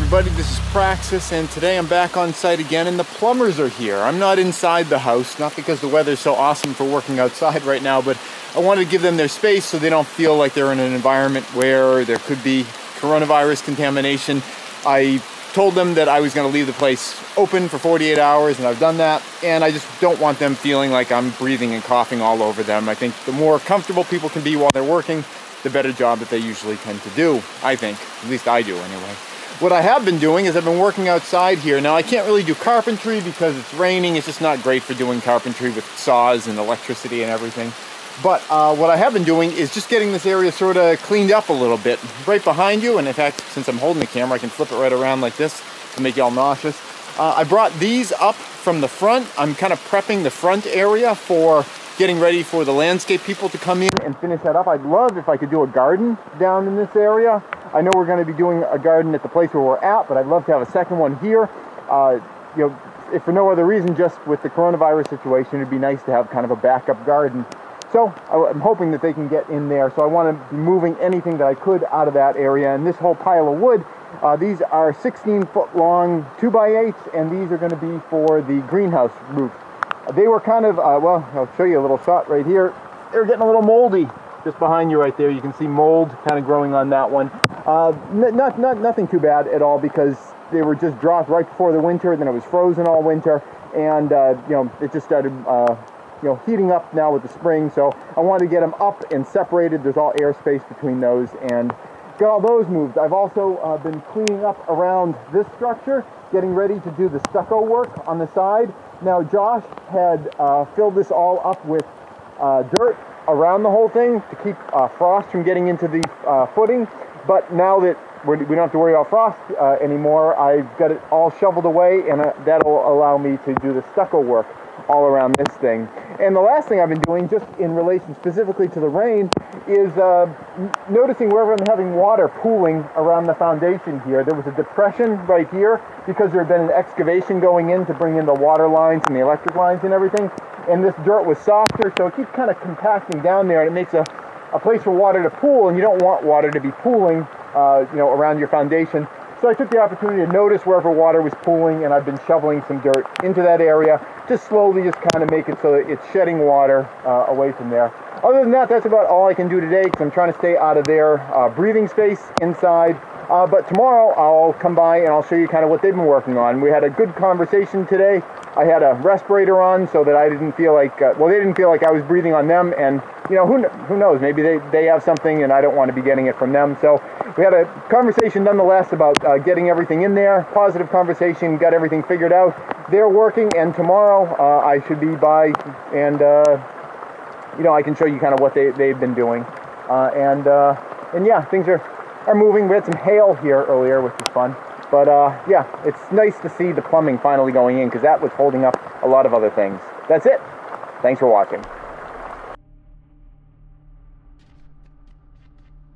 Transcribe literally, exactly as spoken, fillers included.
everybody, this is Praxis, and today I'm back on site again, and the plumbers are here. I'm not inside the house, not because the weather's so awesome for working outside right now, but I wanted to give them their space so they don't feel like they're in an environment where there could be coronavirus contamination. I told them that I was going to leave the place open for forty-eight hours, and I've done that, and I just don't want them feeling like I'm breathing and coughing all over them. I think the more comfortable people can be while they're working, the better job that they usually tend to do, I think. At least I do, anyway. What I have been doing is I've been working outside here. Now, I can't really do carpentry because it's raining. It's just not great for doing carpentry with saws and electricity and everything. But uh, what I have been doing is just getting this area sort of cleaned up a little bit. Right behind you, and in fact, since I'm holding the camera, I can flip it right around like this to make y'all nauseous. Uh, I brought these up from the front. I'm kind of prepping the front area for getting ready for the landscape people to come in and finish that up. I'd love if I could do a garden down in this area. I know we're going to be doing a garden at the place where we're at, but I'd love to have a second one here. Uh, you know, if for no other reason, just with the coronavirus situation, it'd be nice to have kind of a backup garden. So I'm hoping that they can get in there. So I want to be moving anything that I could out of that area. And this whole pile of wood, uh, these are sixteen foot long two by eights, and these are going to be for the greenhouse roof. They were kind of, uh, well, I'll show you a little shot right here. They were getting a little moldy just behind you right there. You can see mold kind of growing on that one. Uh, not, not, nothing too bad at all because they were just dropped right before the winter, then it was frozen all winter, and uh, you know, it just started uh, you know, heating up now with the spring. So I wanted to get them up and separated. There's all airspace between those, and got all those moved. I've also uh, been cleaning up around this structure, getting ready to do the stucco work on the side. Now, Josh had uh, filled this all up with uh, dirt around the whole thing to keep uh, frost from getting into the uh, footing, but now that we're, we don't have to worry about frost uh, anymore, I've got it all shoveled away, and uh, that'll allow me to do the stucco work all around this thing. And the last thing I've been doing, just in relation specifically to the rain, is uh, noticing wherever I'm having water pooling around the foundation here. There was a depression right here because there had been an excavation going in to bring in the water lines and the electric lines and everything. And this dirt was softer, so it keeps kind of compacting down there, and it makes a, a place for water to pool, and you don't want water to be pooling uh, you know, around your foundation. So I took the opportunity to notice wherever water was pooling, and I've been shoveling some dirt into that area, just slowly just kind of make it so that it's shedding water uh, away from there. Other than that, that's about all I can do today because I'm trying to stay out of their uh, breathing space inside. Uh, but tomorrow I'll come by and I'll show you kind of what they've been working on. We had a good conversation today. I had a respirator on so that I didn't feel like, uh, well, they didn't feel like I was breathing on them, and you know, who, who knows, maybe they, they have something and I don't want to be getting it from them. So we had a conversation nonetheless about uh, getting everything in there, positive conversation, got everything figured out. They're working, and tomorrow uh, I should be by, and uh, you know, I can show you kind of what they, they've been doing. Uh, and, uh, and yeah, things are, are moving. We had some hail here earlier, which is fun. But uh, yeah, it's nice to see the plumbing finally going in because that was holding up a lot of other things. That's it. Thanks for watching.